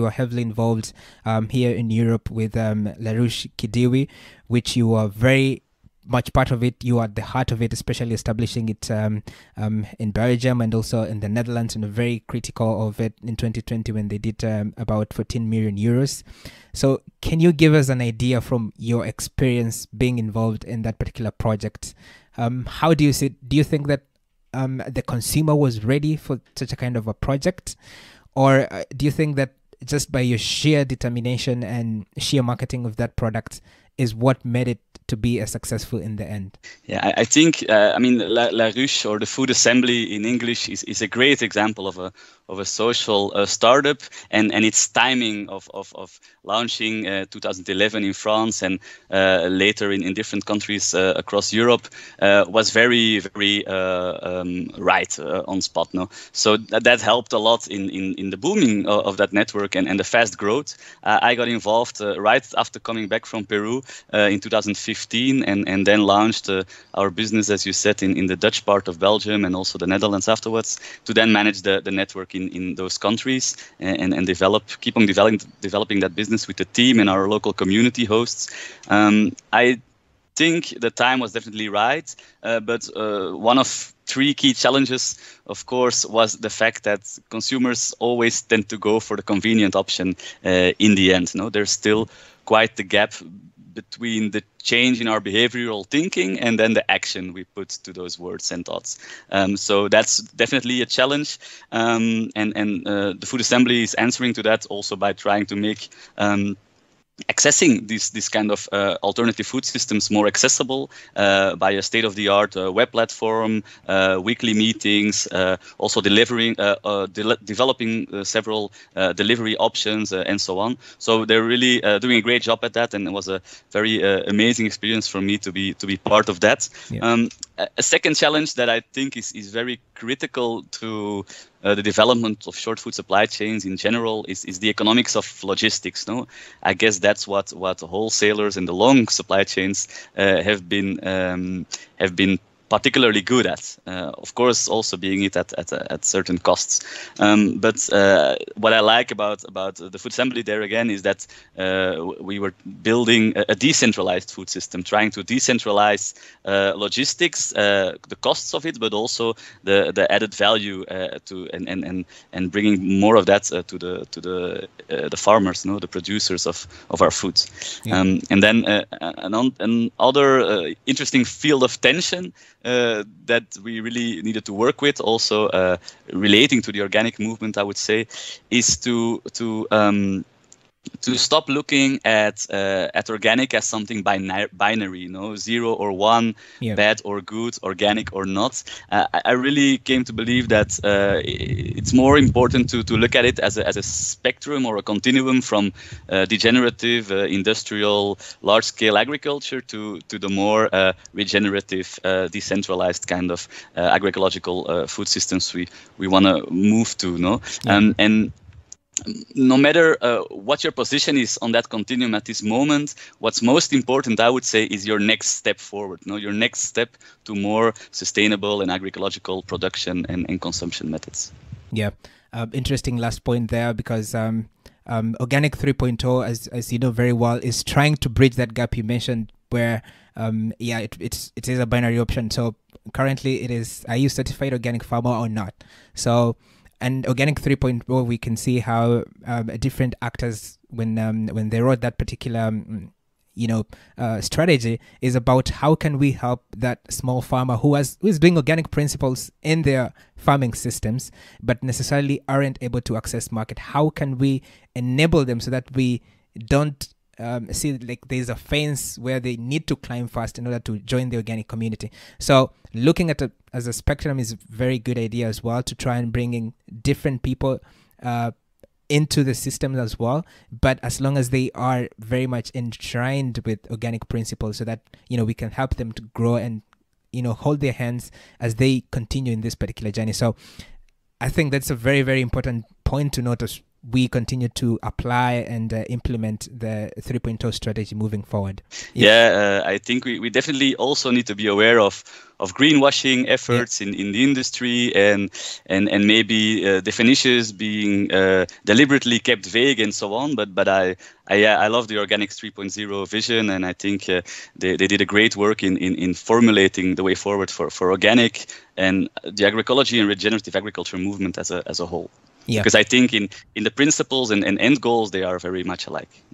You are heavily involved here in Europe with La Ruche Kidiwi, which you are very much part of it. You are at the heart of it, especially establishing it in Belgium and also in the Netherlands, and very critical of it in 2020 when they did about 14 million euros. So can you give us an idea from your experience being involved in that particular project? How do you see it? Do you think that the consumer was ready for such a kind of a project? Or do you think that just by your sheer determination and sheer marketing of that product is what made it to be as successful in the end? Yeah, I think La Ruche, or the food assembly in English, is a great example of a social startup, and its timing of launching 2011 in France and later in different countries across Europe was very right on spot. No, so that helped a lot in the booming of that network and the fast growth. I got involved right after coming back from Peru in 2015, and then launched our business, as you said, in the Dutch part of Belgium and also the Netherlands afterwards, to then manage the network in those countries and keep on developing that business with the team and our local community hosts. I think the time was definitely right, but one of three key challenges, of course, was the fact that consumers always tend to go for the convenient option in the end. No, there's still quite the gap between the change in our behavioral thinking and then the action we put to those words and thoughts. So that's definitely a challenge. And the food assembly is answering to that also by trying to make accessing this kind of alternative food systems more accessible by a state-of-the-art web platform, weekly meetings, also developing several delivery options and so on. So they're really doing a great job at that, and it was a very amazing experience for me to be part of that. Yeah. A second challenge that I think is very critical to the development of short food supply chains in general is the economics of logistics. No, I guess that's what wholesalers and the long supply chains have been particularly good at. Of course, also being it at certain costs. But what I like about the food assembly there again is that we were building a decentralized food system, trying to decentralize logistics, the costs of it, but also the added value and bringing more of that to the farmers, the producers of our food. Yeah. And then another interesting field of tension that we really needed to work with, also relating to the organic movement, I would say, is to stop looking at organic as something binary, 0 or 1, yeah, bad or good, organic or not. I really came to believe that it's more important to look at it as a spectrum or a continuum from degenerative, industrial, large-scale agriculture to the more regenerative, decentralized kind of agroecological food systems we want to move to. Yeah. And no matter what your position is on that continuum at this moment, what's most important, I would say, is your next step forward. Your next step to more sustainable and agroecological production and consumption methods. Yeah, interesting last point there, because Organic 3.0, as you know very well, is trying to bridge that gap you mentioned, where it is a binary option. So currently it is, are you certified organic farmer or not? So, and Organic 3.0, we can see how different actors, when they wrote that particular strategy, is about how can we help that small farmer who is doing organic principles in their farming systems, but necessarily aren't able to access market. How can we enable them so that we don't see like there's a fence where they need to climb fast in order to join the organic community? So looking at it as a spectrum is a very good idea as well, to try and bring in different people into the system as well, but as long as they are very much enshrined with organic principles, so that we can help them to grow and hold their hands as they continue in this particular journey. So I think that's a very, very important point to notice we continue to apply and implement the 3.0 strategy moving forward? I think we definitely also need to be aware of greenwashing efforts in the industry, and maybe definitions being deliberately kept vague and so on. But I love the Organics 3.0 vision, and I think they did a great work in formulating the way forward for organic and the agroecology and regenerative agriculture movement as a whole. Because I think in the principles and end goals, they are very much alike.